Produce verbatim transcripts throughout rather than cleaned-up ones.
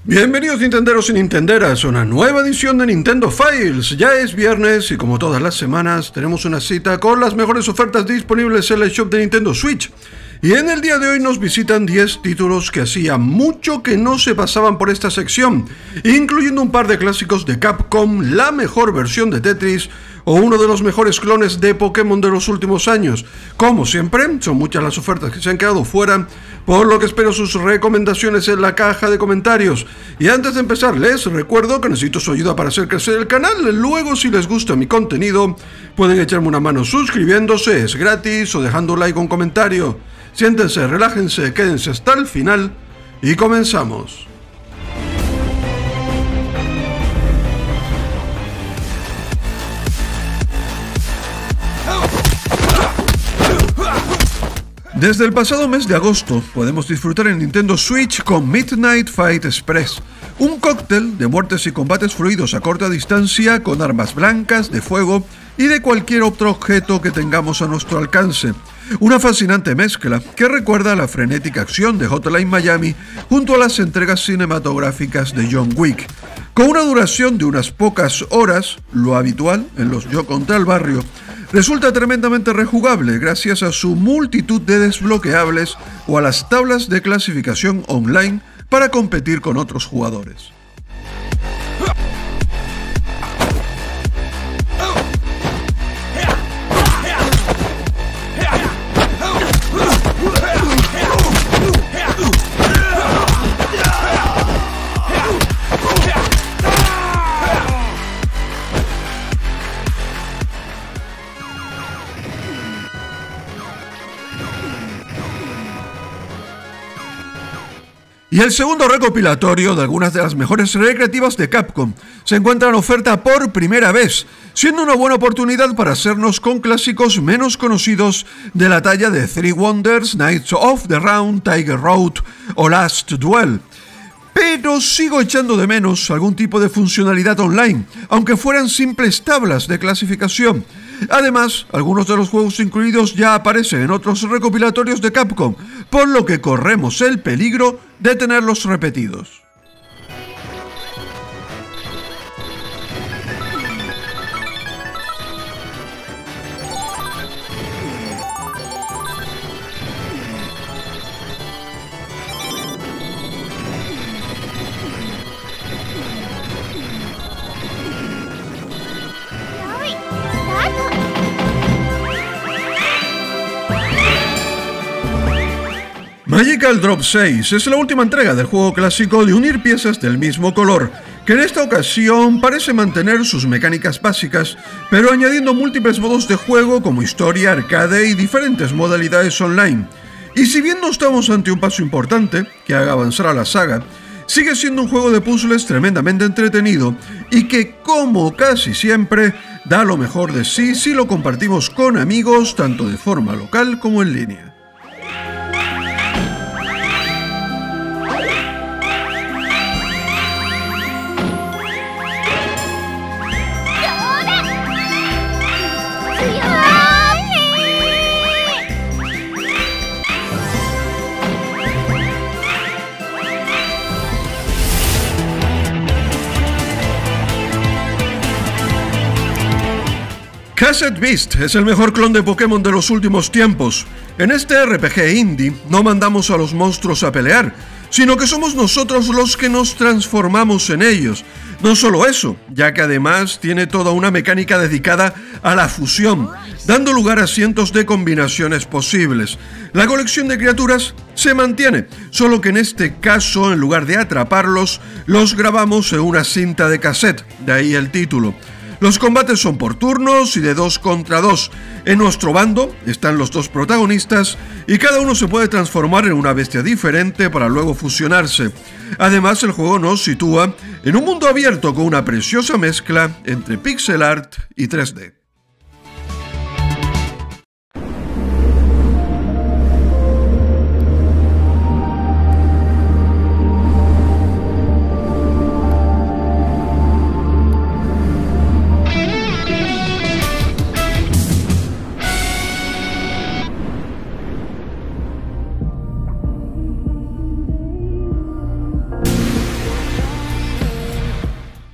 Bienvenidos Nintenderos y Nintenderas a una nueva edición de Nintendo Files. Ya es viernes y como todas las semanas tenemos una cita con las mejores ofertas disponibles en el shop de Nintendo Switch. Y en el día de hoy nos visitan diez títulos que hacía mucho que no se pasaban por esta sección, incluyendo un par de clásicos de Capcom, la mejor versión de Tetris o uno de los mejores clones de Pokémon de los últimos años. Como siempre, son muchas las ofertas que se han quedado fuera, por lo que espero sus recomendaciones en la caja de comentarios. Y antes de empezar, les recuerdo que necesito su ayuda para hacer crecer el canal. Luego, si les gusta mi contenido, pueden echarme una mano suscribiéndose, es gratis, o dejando un like o un comentario. Siéntense, relájense, quédense hasta el final y comenzamos. Desde el pasado mes de agosto podemos disfrutar en Nintendo Switch con Midnight Fight Express, un cóctel de muertes y combates fluidos a corta distancia con armas blancas, de fuego y de cualquier otro objeto que tengamos a nuestro alcance. Una fascinante mezcla que recuerda a la frenética acción de Hotline Miami junto a las entregas cinematográficas de John Wick. Con una duración de unas pocas horas, lo habitual en los Yo contra el barrio, resulta tremendamente rejugable gracias a su multitud de desbloqueables o a las tablas de clasificación online para competir con otros jugadores. Y el segundo recopilatorio de algunas de las mejores recreativas de Capcom se encuentra en oferta por primera vez, siendo una buena oportunidad para hacernos con clásicos menos conocidos de la talla de Three Wonders, Knights of the Round, Tiger Road o Last Duel. Pero sigo echando de menos algún tipo de funcionalidad online, aunque fueran simples tablas de clasificación. Además, algunos de los juegos incluidos ya aparecen en otros recopilatorios de Capcom, por lo que corremos el peligro de tenerlos repetidos. Magical Drop seis es la última entrega del juego clásico de unir piezas del mismo color, que en esta ocasión parece mantener sus mecánicas básicas, pero añadiendo múltiples modos de juego como historia, arcade y diferentes modalidades online. Y si bien no estamos ante un paso importante que haga avanzar a la saga, sigue siendo un juego de puzzles tremendamente entretenido y que, como casi siempre, da lo mejor de sí si lo compartimos con amigos tanto de forma local como en línea. Cassette Beast es el mejor clon de Pokémon de los últimos tiempos. En este R P G indie no mandamos a los monstruos a pelear, sino que somos nosotros los que nos transformamos en ellos. No solo eso, ya que además tiene toda una mecánica dedicada a la fusión, dando lugar a cientos de combinaciones posibles. La colección de criaturas se mantiene, solo que en este caso, en lugar de atraparlos, los grabamos en una cinta de cassette, de ahí el título. Los combates son por turnos y de dos contra dos. En nuestro bando están los dos protagonistas y cada uno se puede transformar en una bestia diferente para luego fusionarse. Además, el juego nos sitúa en un mundo abierto con una preciosa mezcla entre pixel art y tres D.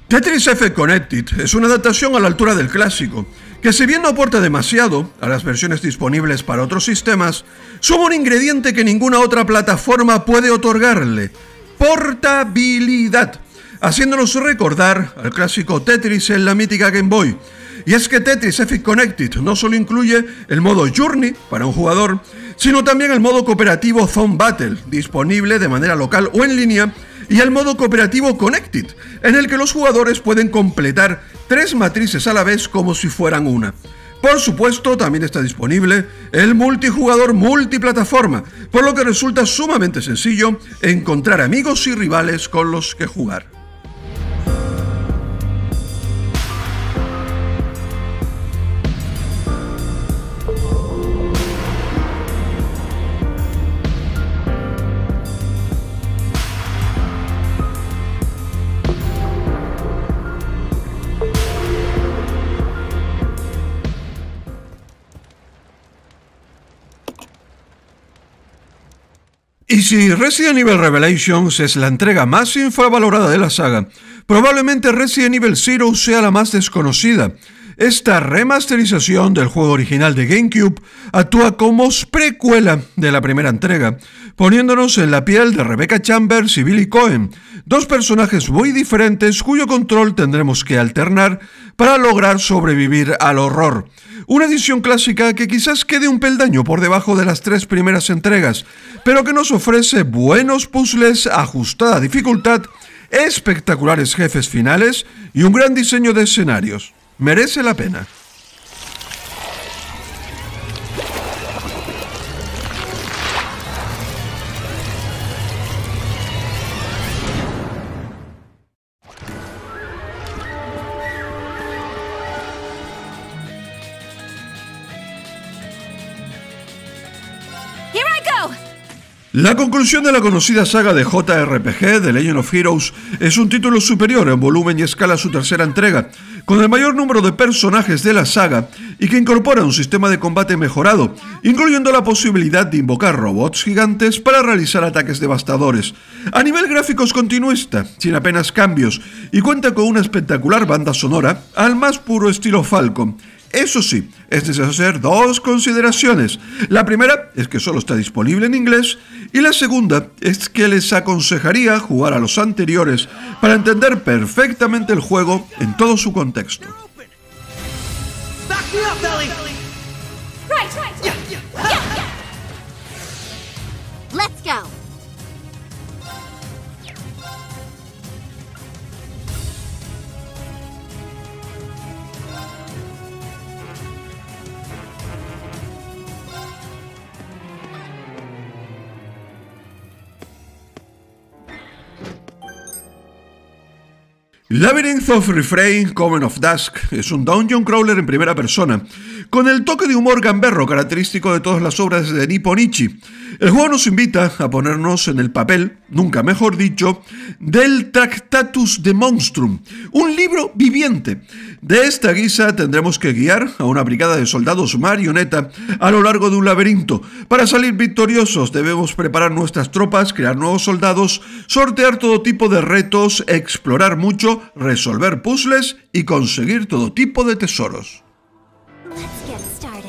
Tetris Effect Connected es una adaptación a la altura del clásico, que si bien no aporta demasiado a las versiones disponibles para otros sistemas, son un ingrediente que ninguna otra plataforma puede otorgarle: portabilidad, haciéndonos recordar al clásico Tetris en la mítica Game Boy. Y es que Tetris Effect Connected no solo incluye el modo Journey para un jugador, sino también el modo cooperativo Zone Battle, disponible de manera local o en línea, y el modo cooperativo Connected, en el que los jugadores pueden completar tres matrices a la vez como si fueran una. Por supuesto, también está disponible el multijugador multiplataforma, por lo que resulta sumamente sencillo encontrar amigos y rivales con los que jugar. Y si Resident Evil Revelations es la entrega más infravalorada de la saga, probablemente Resident Evil Zero sea la más desconocida. Esta remasterización del juego original de GameCube actúa como precuela de la primera entrega, poniéndonos en la piel de Rebecca Chambers y Billy Cohen, dos personajes muy diferentes cuyo control tendremos que alternar para lograr sobrevivir al horror. Una edición clásica que quizás quede un peldaño por debajo de las tres primeras entregas, pero que nos ofrece buenos puzzles, ajustada dificultad, espectaculares jefes finales y un gran diseño de escenarios. Merece la pena. La conclusión de la conocida saga de J R P G, The Legend of Heroes, es un título superior en volumen y escala a su tercera entrega, con el mayor número de personajes de la saga y que incorpora un sistema de combate mejorado, incluyendo la posibilidad de invocar robots gigantes para realizar ataques devastadores. A nivel gráficos continuista, sin apenas cambios, y cuenta con una espectacular banda sonora al más puro estilo Falcom. Eso sí, es necesario hacer dos consideraciones. La primera es que solo está disponible en inglés y la segunda es que les aconsejaría jugar a los anteriores para entender perfectamente el juego en todo su contexto. Let's go. Labyrinth of Refrain, Coven of Dusk es un dungeon crawler en primera persona, con el toque de humor gamberro característico de todas las obras de Nippon Ichi. El juego nos invita a ponernos en el papel, nunca mejor dicho, del Tractatus de Monstrum, un libro viviente. De esta guisa tendremos que guiar a una brigada de soldados marioneta a lo largo de un laberinto. Para salir victoriosos debemos preparar nuestras tropas, crear nuevos soldados, sortear todo tipo de retos, explorar mucho, resolver puzzles y conseguir todo tipo de tesoros. Let's get started.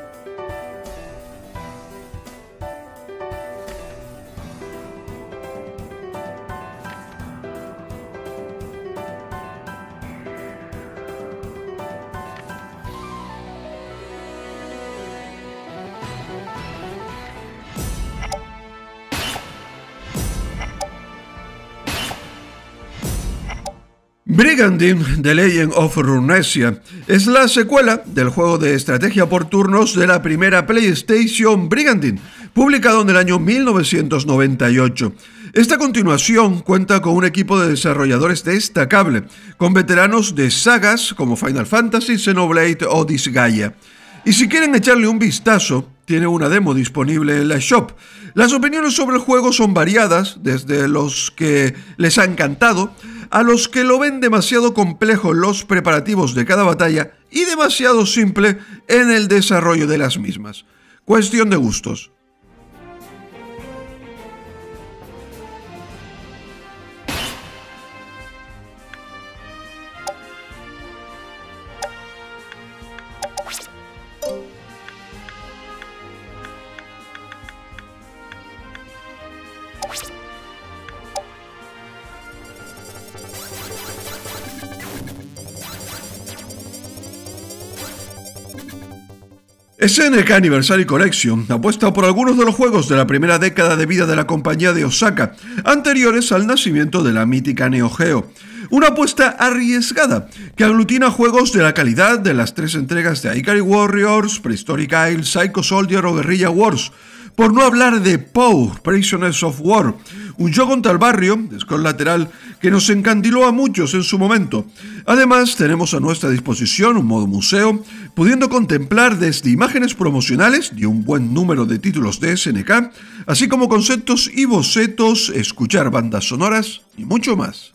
Brigandine: The Legend of Runeterra es la secuela del juego de estrategia por turnos de la primera PlayStation Brigandine, publicado en el año mil novecientos noventa y ocho. Esta continuación cuenta con un equipo de desarrolladores destacable, con veteranos de sagas como Final Fantasy, Xenoblade o Disgaea. Y si quieren echarle un vistazo, tiene una demo disponible en la shop. Las opiniones sobre el juego son variadas, desde los que les ha encantado a los que lo ven demasiado complejo en los preparativos de cada batalla y demasiado simple en el desarrollo de las mismas. Cuestión de gustos. S N K Anniversary Collection apuesta por algunos de los juegos de la primera década de vida de la compañía de Osaka, anteriores al nacimiento de la mítica Neo Geo. Una apuesta arriesgada que aglutina juegos de la calidad de las tres entregas de Ikari Warriors, Prehistoric Isles, Psycho Soldier o Guerrilla Wars. Por no hablar de Poe, Prisoners of War, un juego contra el barrio, de scroll lateral, que nos encandiló a muchos en su momento. Además, tenemos a nuestra disposición un modo museo, pudiendo contemplar desde imágenes promocionales de un buen número de títulos de S N K, así como conceptos y bocetos, escuchar bandas sonoras y mucho más.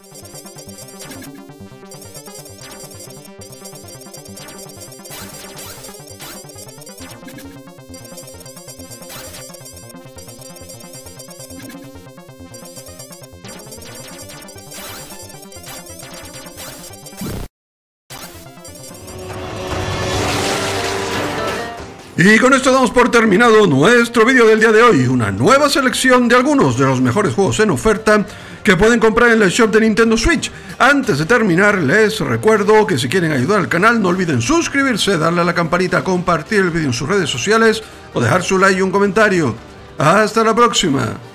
Y con esto damos por terminado nuestro vídeo del día de hoy, una nueva selección de algunos de los mejores juegos en oferta que pueden comprar en el shop de Nintendo Switch. Antes de terminar, les recuerdo que si quieren ayudar al canal no olviden suscribirse, darle a la campanita, compartir el vídeo en sus redes sociales o dejar su like y un comentario. ¡Hasta la próxima!